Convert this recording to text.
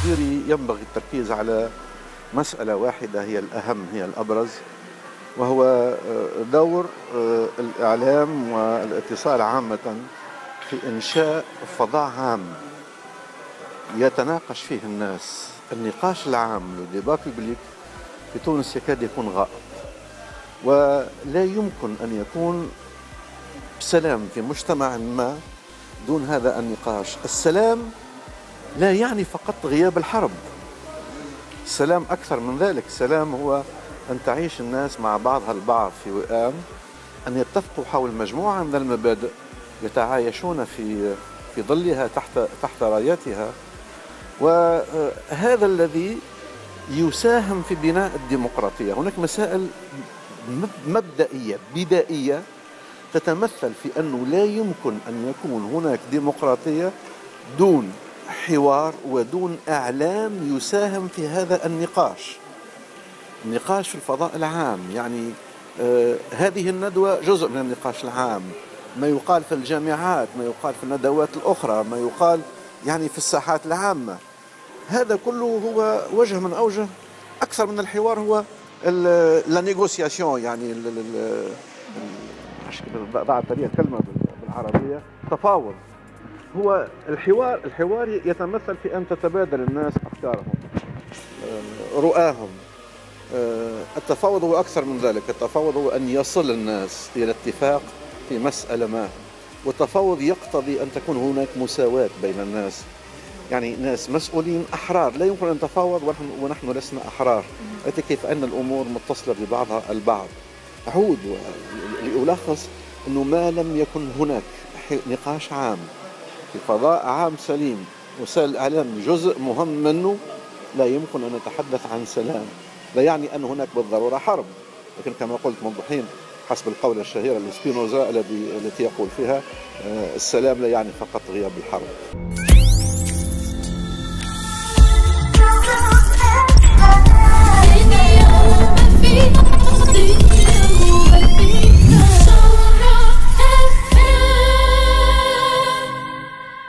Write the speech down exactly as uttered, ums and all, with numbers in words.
تقديري ينبغي التركيز على مسألة واحدة هي الأهم، هي الأبرز، وهو دور الإعلام والاتصال عامة في إنشاء فضاء عام يتناقش فيه الناس. النقاش العام الديبات البليك في تونس يكاد يكون غائب، ولا يمكن أن يكون سلام في مجتمع ما دون هذا النقاش. السلام لا يعني فقط غياب الحرب، السلام أكثر من ذلك. السلام هو أن تعيش الناس مع بعضها البعض في وئام، أن يتفقوا حول مجموعة من المبادئ يتعايشون في في ظلها تحت تحت رايتها، وهذا الذي يساهم في بناء الديمقراطية. هناك مسائل مبدئية بدائية تتمثل في أنه لا يمكن أن يكون هناك ديمقراطية دون حوار ودون إعلام يساهم في هذا النقاش. النقاش في الفضاء العام، يعني آه هذه الندوة جزء من النقاش العام، ما يقال في الجامعات، ما يقال في الندوات الأخرى، ما يقال يعني في الساحات العامة، هذا كله هو وجه من أوجه أكثر من الحوار، هو لا نيغوسياسيون، يعني ضاعت لي كلمة بالعربية، تفاوض. هو الحوار الحوار يتمثل في أن تتبادل الناس أفكارهم، رؤاهم. التفاوض هو أكثر من ذلك، التفاوض هو أن يصل الناس إلى اتفاق في مسألة ما، والتفاوض يقتضي أن تكون هناك مساواة بين الناس، يعني ناس مسؤولين أحرار. لا يمكن أن نتفاوض ونحن, ونحن لسنا أحرار، كيف أن الأمور متصلة ببعضها البعض. أعود لألخص أنه ما لم يكن هناك نقاش عام في فضاء عام سليم، وسائل الإعلام جزء مهم منه، لا يمكن أن نتحدث عن سلام. لا يعني أن هناك بالضرورة حرب، لكن كما قلت منذ حين حسب القولة الشهيرة لسبينوزا التي يقول فيها السلام لا يعني فقط غياب الحرب.